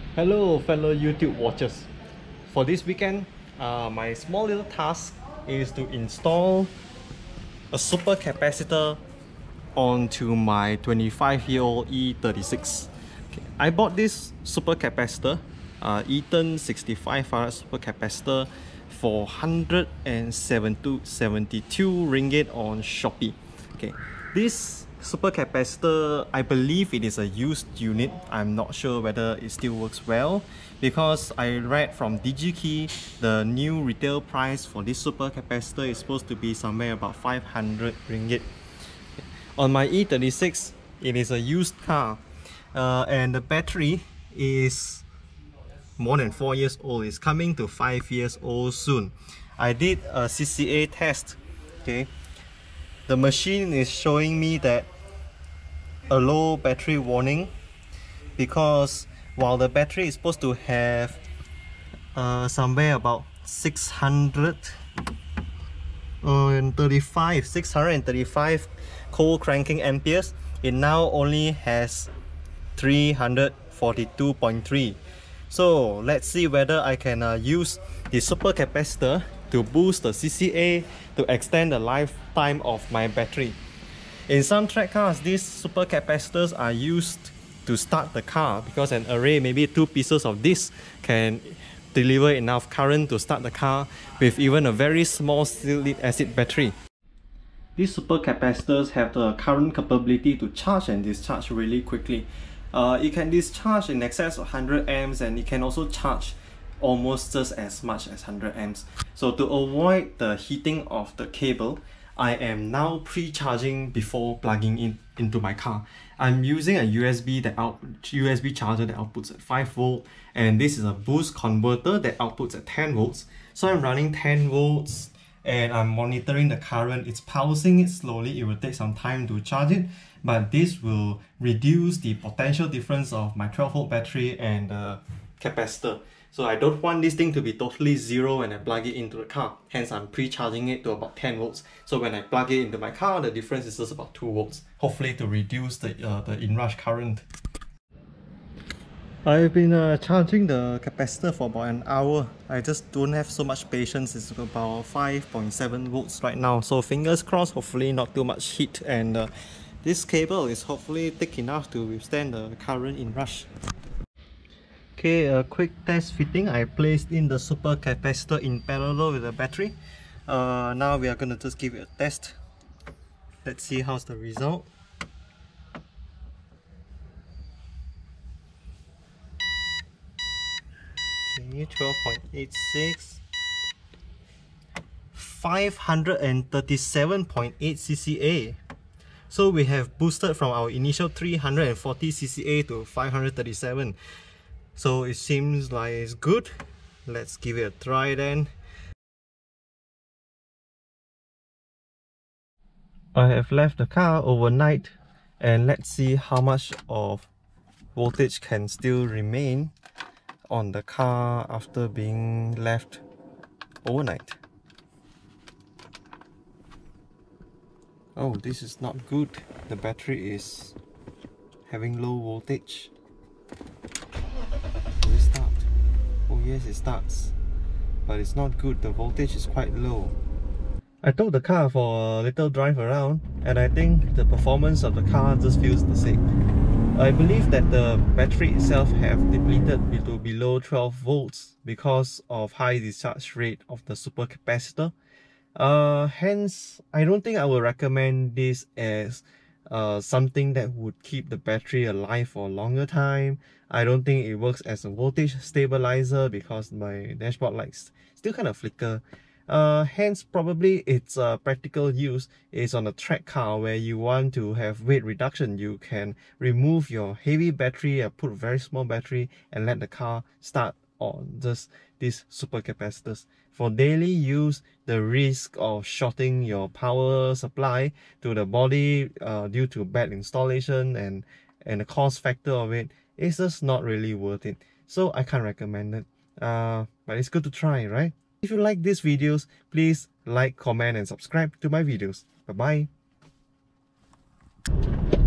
Hello fellow YouTube watchers. For this weekend, my small little task is to install a super capacitor onto my 25-year-old E36. Okay. I bought this super capacitor, Eaton 65R super capacitor for 172 ringgit on Shopee. Okay. This super capacitor, I believe it is a used unit. I'm not sure whether it still works well because I read from DigiKey the new retail price for this super capacitor is supposed to be somewhere about 500 ringgit. On my E36, it is a used car and the battery is more than 4 years old. It's coming to 5 years old soon. I did a CCA test. Okay, the machine is showing me that a low battery warning because while the battery is supposed to have somewhere about 635 cold cranking amperes, it now only has 342.3. so let's see whether I can use the super capacitor to boost the CCA to extend the lifetime of my battery. In some track cars, these super capacitors are used to start the car because an array, maybe 2 pieces of this, can deliver enough current to start the car with even a very small steel lead acid battery. These super capacitors have the current capability to charge and discharge really quickly. It can discharge in excess of 100 amps and it can also charge almost just as much as 100 amps. So to avoid the heating of the cable, I am now pre-charging before plugging into my car. I'm using a USB charger that outputs at 5 volt, and this is a boost converter that outputs at 10 volts. So I'm running 10 volts and I'm monitoring the current. It's pulsing it slowly. It will take some time to charge it, but this will reduce the potential difference of my 12 volt battery and the capacitor. So I don't want this thing to be totally zero when I plug it into the car. Hence I'm pre-charging it to about 10 volts. So when I plug it into my car, the difference is just about 2 volts. Hopefully to reduce the inrush current. I've been charging the capacitor for about an hour. I just don't have so much patience. It's about 5.7 volts right now. So fingers crossed, hopefully not too much heat. And this cable is hopefully thick enough to withstand the current inrush. Okay, a quick test fitting. I placed in the super capacitor in parallel with the battery. Now we are going to just give it a test. Let's see how's the result. Okay, 12.86, 537.8 CCA. So we have boosted from our initial 340 CCA to 537. So it seems like it's good. Let's give it a try then. I have left the car overnight and let's see how much of voltage can still remain on the car after being left overnight. Oh, this is not good. The battery is having low voltage. Will it start? Oh yes, it starts. But it's not good. The voltage is quite low. I took the car for a little drive around and I think the performance of the car just feels the same. I believe that the battery itself have depleted to below 12 volts because of high discharge rate of the super capacitor. Hence, I don't think I would recommend this as something that would keep the battery alive for a longer time. I don't think it works as a voltage stabilizer because my dashboard lights still kind of flicker. Hence, probably its practical use is on a track car where you want to have weight reduction. You can remove your heavy battery and put a very small battery and let the car start on just these super capacitors. For daily use, the risk of shorting your power supply to the body due to bad installation and the cost factor of it is just not really worth it. So I can't recommend it. But it's good to try, right? If you like these videos, please like, comment and subscribe to my videos. Bye bye.